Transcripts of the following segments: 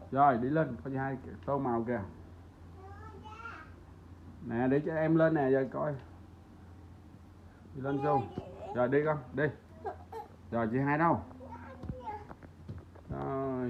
Rồi đi lên, có hai tô màu kìa. Nè để cho em lên nè, rồi coi. Đi lên Xu. Rồi đi con, đi. Rồi chị Hai đâu? Rồi.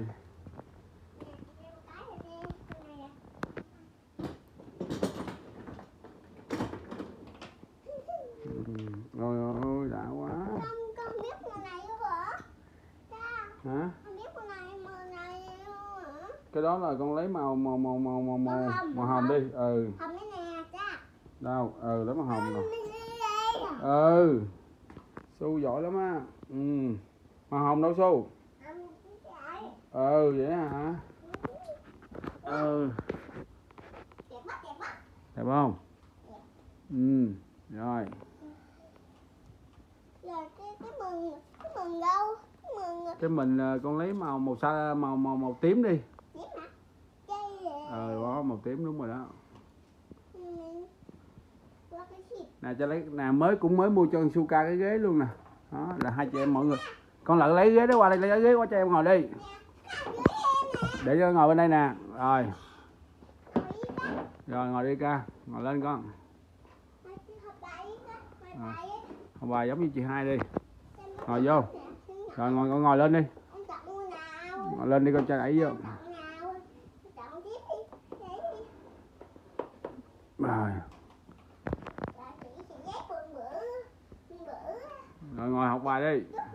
Rồi ôi đã quá. Con biết màu này luôn hả? Hả? Con biết màu này luôn hả? Cái đó là con lấy màu hồng đi. Ừ. Hồng đây nè cha. Đâu? Ừ, lấy màu hồng rồi. À? Ừ. Xu giỏi lắm á. Ừ. Màu hồng đâu Xu? Ừ vậy hả? Ừ. Đẹp không? Ừ. Rồi. Rồi cái mừng đâu? Cái mình con lấy màu màu tím đi. Tím hả? Đó màu tím đúng rồi đó. Cái gì? Nè cho lấy nè, cũng mới mua cho con Suka cái ghế luôn nè. Đó là hai chị em mọi người. Con Lợi lấy ghế đó qua đây, lấy ghế qua cho em ngồi đi. Để cho ngồi bên đây nè. Rồi. Rồi ngồi đi ca, ngồi lên con. Học bài giống như chị Hai đi. Ngồi vô. Rồi ngồi lên đi. Ngồi lên đi con cho đẩy vô. Rồi. Rồi ngồi học bài đi.